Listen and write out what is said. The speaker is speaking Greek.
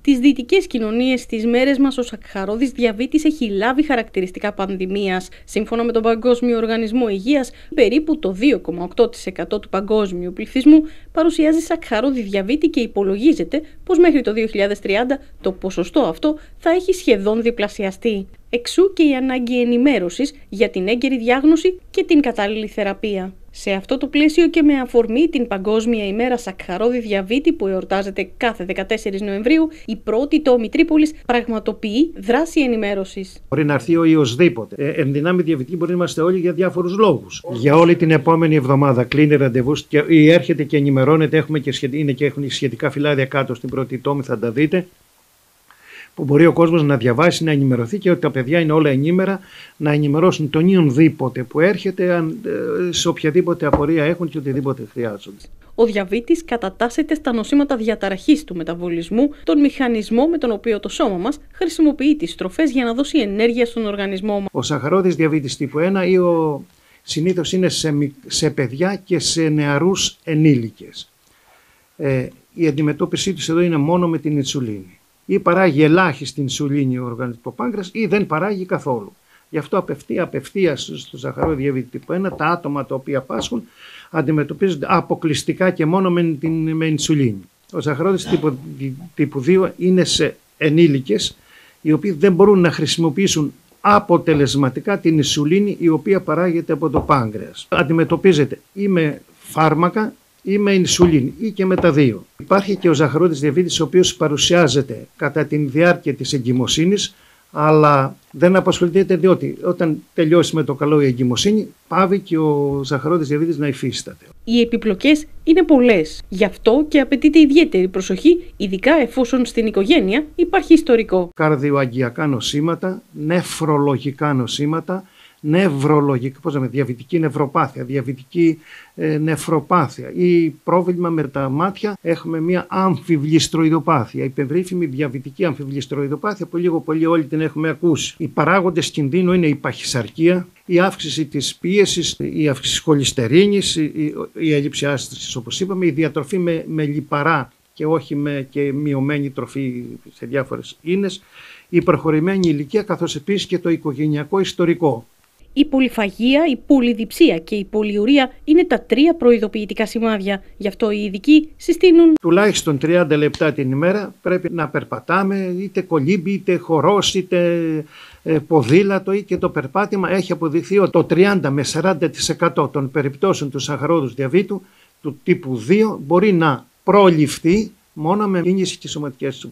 Στις δυτικές κοινωνίες στις μέρες μας, ο σακχαρώδης διαβήτης έχει λάβει χαρακτηριστικά πανδημίας. Σύμφωνα με τον Παγκόσμιο Οργανισμό Υγείας, περίπου το 2,8% του παγκόσμιου πληθυσμού παρουσιάζει σακχαρώδη διαβήτη και υπολογίζεται πως μέχρι το 2030 το ποσοστό αυτό θα έχει σχεδόν διπλασιαστεί. Εξού και η ανάγκη ενημέρωσης για την έγκαιρη διάγνωση και την κατάλληλη θεραπεία. Σε αυτό το πλαίσιο και με αφορμή την Παγκόσμια ημέρα σακχαρώδη διαβήτη που εορτάζεται κάθε 14 Νοεμβρίου, η πρώτη τόμη Τρίπολης πραγματοποιεί δράση ενημέρωσης. Μπορεί να έρθει ο ιωσδήποτε. Εν δυνάμει διαβητικοί μπορεί να είμαστε όλοι για διάφορους λόγους. Για όλη την επόμενη εβδομάδα κλείνει ραντεβού ή έρχεται και ενημερώνεται. Έχουν σχετικά φυλάδια κάτω στην πρώτη τόμη, θα τα δείτε. Που μπορεί ο κόσμος να διαβάσει, να ενημερωθεί και ότι τα παιδιά είναι όλα ενήμερα, να ενημερώσουν τον οποιονδήποτε που έρχεται, σε οποιαδήποτε απορία έχουν και οτιδήποτε χρειάζονται. Ο διαβήτης κατατάσσεται στα νοσήματα διαταραχής του μεταβολισμού, τον μηχανισμό με τον οποίο το σώμα μας χρησιμοποιεί τις τροφές για να δώσει ενέργεια στον οργανισμό μας. Ο σαχαρώδης διαβήτης τύπου 1 συνήθως είναι σε παιδιά και σε νεαρούς ενήλικες. Η αντιμετώπιση τους εδώ είναι μόνο με την ινσουλίνη. Ή παράγει ελάχιστη ινσουλίνη ο οργανισμός πάγκρας ή δεν παράγει καθόλου. Γι' αυτό απευθείας στο σαχαρώδη διαβήτη τύπου 1 τα άτομα τα οποία πάσχουν αντιμετωπίζονται αποκλειστικά και μόνο με ινσουλίνη. Ο σαχαρώδης τύπου 2 είναι σε ενήλικες οι οποίοι δεν μπορούν να χρησιμοποιήσουν αποτελεσματικά την ινσουλίνη η οποία παράγεται από το πάγκρεας. Αντιμετωπίζεται ή με φάρμακα ή με ινσουλίνη ή και με τα δύο. Υπάρχει και ο ζαχαρόδης διαβήτης ο οποίος παρουσιάζεται κατά τη διάρκεια της εγκυμοσύνης, αλλά δεν απασχολείται διότι όταν τελειώσει με το καλό η εγκυμοσύνη πάβει και ο ζαχαρόδης διαβήτης να υφίσταται. Οι επιπλοκές είναι πολλές. Γι' αυτό και απαιτείται ιδιαίτερη προσοχή, ειδικά εφόσον στην οικογένεια υπάρχει ιστορικό. Καρδιοαγγειακά νοσήματα, νεφρολογικά νοσήματα, διαβητική νευροπάθεια, διαβητική νεφροπάθεια ή πρόβλημα με τα μάτια. Έχουμε μια αμφιβληστροειδοπάθεια, η περίφημη διαβητική αμφιβληστροειδοπάθεια που λίγο πολύ όλοι την έχουμε ακούσει. Οι παράγοντες κινδύνου είναι η παχυσαρκία, η αύξηση της πίεσης, η αύξηση χολυστερίνης, η έλλειψη άστησης όπως είπαμε, η διατροφή με λιπαρά και όχι και μειωμένη τροφή σε διάφορες ίνες, η προχωρημένη ηλικία καθώς επίσης και το οικογενειακό ιστορικό. Η πολυφαγία, η πολυδιψία και η πολυουρία είναι τα 3 προειδοποιητικά σημάδια. Γι' αυτό οι ειδικοί συστήνουν τουλάχιστον 30 λεπτά την ημέρα πρέπει να περπατάμε, είτε κολύμπι, είτε χορός, είτε ποδήλατο ή και το περπάτημα. Έχει αποδειχθεί ότι το 30 με 40% των περιπτώσεων του σαχαρόδους διαβήτου του τύπου 2 μπορεί να προληφθεί μόνο με κίνηση και σωματικές